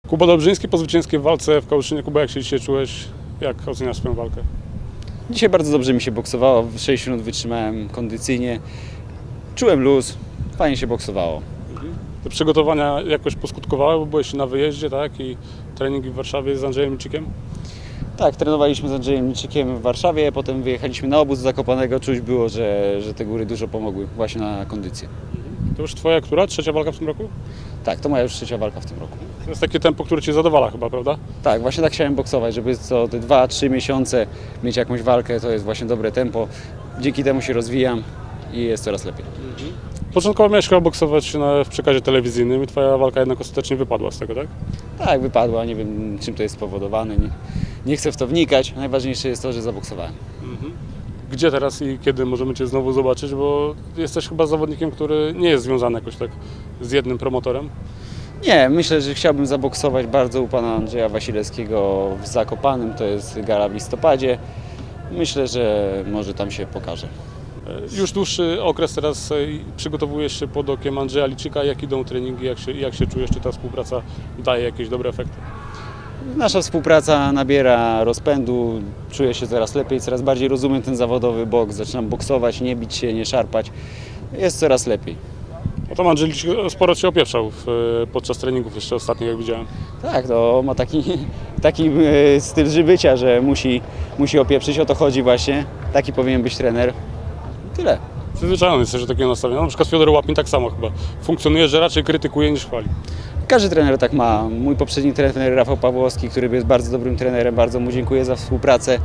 Kuba Dobrzyński po zwycięskiej walce w Kałuszynie. Kuba, jak się dzisiaj czułeś? Jak oceniasz swoją walkę? Dzisiaj bardzo dobrze mi się boksowało, w 6 minut wytrzymałem kondycyjnie, czułem luz, fajnie się boksowało. Te przygotowania jakoś poskutkowały, bo byłeś na wyjeździe, tak? I treningi w Warszawie z Andrzejem Milczykiem? Tak, trenowaliśmy z Andrzejem Milczykiem w Warszawie, potem wyjechaliśmy na obóz do Zakopanego, czuć było, że te góry dużo pomogły właśnie na kondycję. To już twoja która? Trzecia walka w tym roku? Tak, to moja już trzecia walka w tym roku. To jest takie tempo, które cię zadowala chyba, prawda? Tak, właśnie tak chciałem boksować, żeby co te 2-3 miesiące mieć jakąś walkę, to jest właśnie dobre tempo. Dzięki temu się rozwijam i jest coraz lepiej. Początkowo miałeś chyba boksować w przekazie telewizyjnym i twoja walka jednak ostatecznie wypadła z tego, tak? Tak, wypadła, nie wiem czym to jest spowodowane, nie chcę w to wnikać, najważniejsze jest to, że zaboksowałem. Gdzie teraz i kiedy możemy cię znowu zobaczyć, bo jesteś chyba zawodnikiem, który nie jest związany jakoś tak z jednym promotorem. Nie, myślę, że chciałbym zaboksować bardzo u pana Andrzeja Wasilewskiego w Zakopanem, to jest gala w listopadzie. Myślę, że może tam się pokaże. Już dłuższy okres teraz przygotowujesz się pod okiem Andrzeja Liczyka. Jak idą treningi, jak się czujesz, czy ta współpraca daje jakieś dobre efekty? Nasza współpraca nabiera rozpędu, czuję się coraz lepiej, coraz bardziej rozumiem ten zawodowy boks, zaczynam boksować, nie bić się, nie szarpać, jest coraz lepiej. No to Andrzej Liczyk sporo cię opieprzał podczas treningów jeszcze ostatnich, jak widziałem. Tak, to ma taki styl życia, że musi opieprzyć, o to chodzi właśnie, taki powinien być trener. Tyle. Przyzwyczajony jesteś do takiego nastawienia. Na przykład Fiodor Łapin tak samo chyba funkcjonuje, że raczej krytykuje niż chwali. Każdy trener tak ma. Mój poprzedni trener Rafał Pawłowski, który jest bardzo dobrym trenerem, bardzo mu dziękuję za współpracę.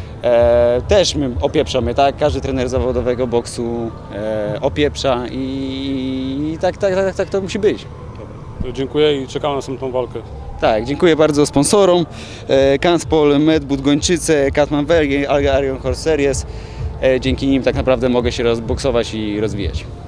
Też my opieprzamy, tak? Każdy trener zawodowego boksu opieprza i tak to musi być. To dziękuję i czekam na następną walkę. Tak, dziękuję bardzo sponsorom. Kanspol, Medbud, Gończyce, Katman Vergi, Arion Horse Series. Dzięki nim tak naprawdę mogę się rozboksować i rozwijać.